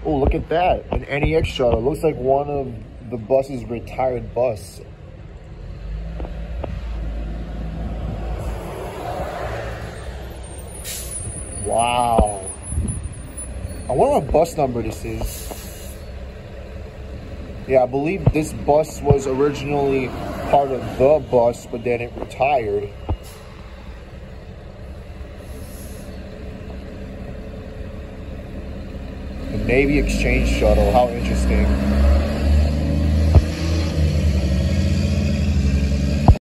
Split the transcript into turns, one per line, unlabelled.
Oh, look at that. An NEX shuttle. Looks like one of the bus's retired bus. Wow. I wonder what bus number this is. Yeah, I believe this bus was originally part of the bus, but then it retired. The Navy Exchange Shuttle. How interesting.